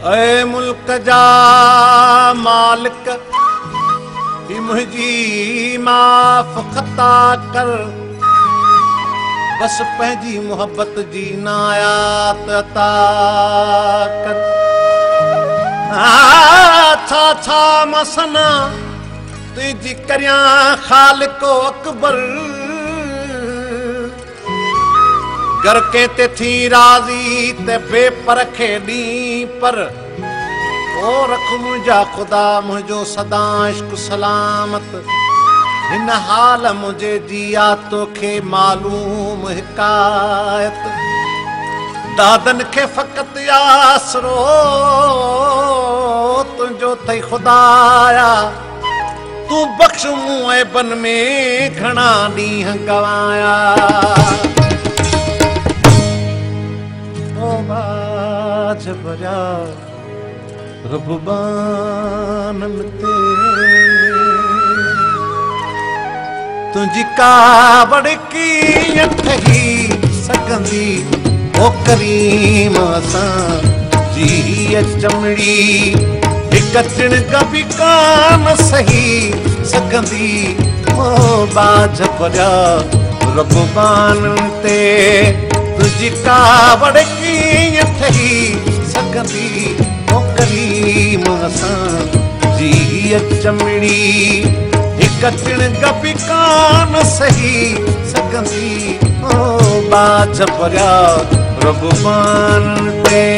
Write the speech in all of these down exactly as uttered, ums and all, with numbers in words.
ऐ मुल्क जा मालिक ही मुझी माफ़ खता कर, बस पंहिंजी मोहब्बत जी नायात अता कर। छा छा मसना तुझी करियां खालिको अकबर, घर के ते थी राज़ी ते बेपरखे डी पर, ओ रख मुझा खुदा मुझो सदा इश्क सलामत। इन हाल मुझे जिया तोखे मालूम हिकायत, दादन के फकत आसरो तुझो थई खुदाया, तू बख्श मूं ऐबन में घणा ॾींहं गवाया। बाज भरिया रबबानन ते, तुझी कावड़ कीअं ठही सघंदी ओ करीम असां जी चमड़ी, हिक तिणक बि कान सही सघंदी ओ बाज भरिया रबबानन ते। तुझी कावड़ कीअं ठही सघंदी ओ करीम असां जी चमड़ी, हिक तिणक बि कान सही सघंदी ओ बाज भरिया रबबानन ते।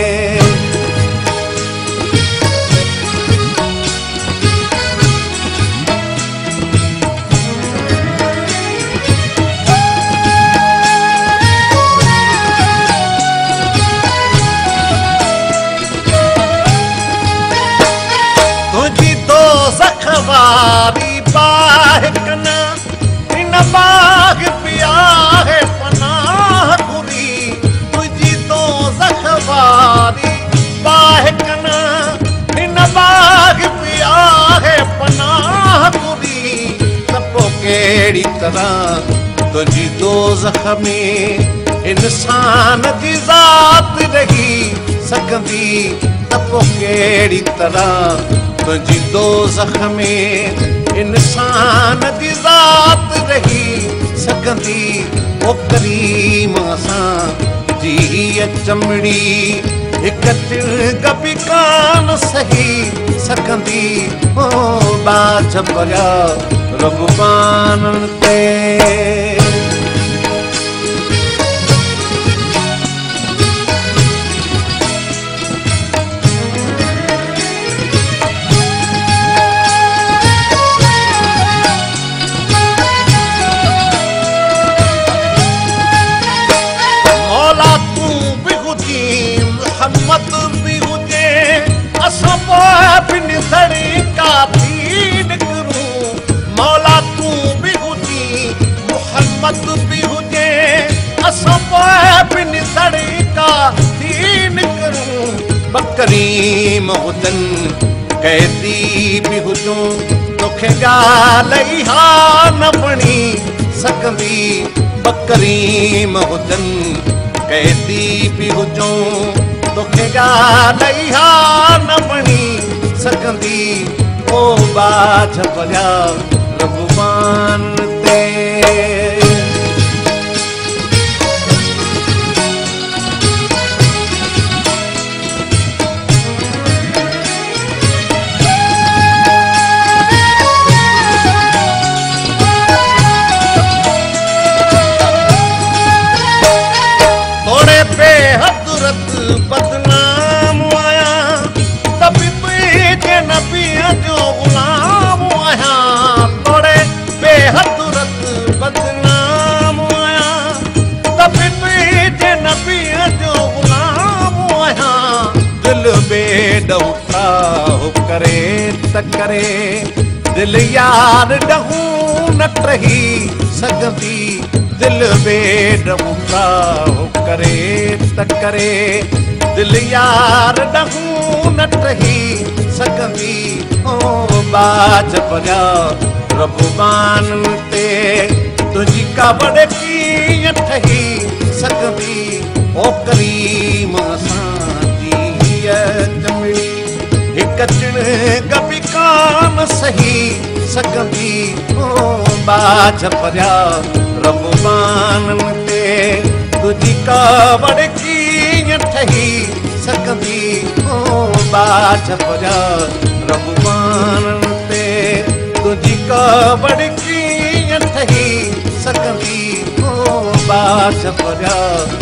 वारी बाह कना इन बाग पिया है पनाह खुरी, तुझी दो जखवारी बाह कना इन बाग पिया है पनाह खुरी, तपो केड़ी तरह तुझी दो जख्म इंसान की जात रही सघंदी, तपो केड़ी तरह तुझी दो जख्म इंसान की जात रही सघंदी ओ करीम असां जी चमड़ी, हिक तिणक बि कान सही सघंदी ओ बाज भरिया रबबानन ते। मोहम्मद भी हुजे असां पोइ निसड़ी का थी निकरूं, मौला तू भी हुजी मोहम्मद भी हुजे असां पोइ निसड़ी का थी निकरूं, बकरीम हुजन कैदी भी हुजूं तोखे ॻाल्हि हा न बणी सघंदी, बकरीम हुजन कैदी भी हुजूं तोखे ॻाल्हि हा न बणी सघंदी ओ बाज भरिया रबबानन ते। तोड़े बेहदरत बदनाम आया, तभी तुझे नबिया जो गुलाम आया, तोड़े बेहदरत बदनाम आया, तभी तुझे नबिया जो गुलाम आया, दिल बेडौता हो करे त करे, दिल यार ॾहूं न टही सघंदी, दिल बेडौता हो करे त करे, दिल यार ॾहूं न टही सघंदी ओ बाज भरिया रबबानन ते। तुझी कावड़ कीअं ठही सघंदी ओ करीम असां जी कचण कभी कान सही सकंदी ओ बाज परिया रब बानन ते तुझी कावड़ कीअं ठही सकंदी ओ बाज परिया रब बानन ते तुझी कावड़ कीअं ठही सकंदी ओ बाज परिया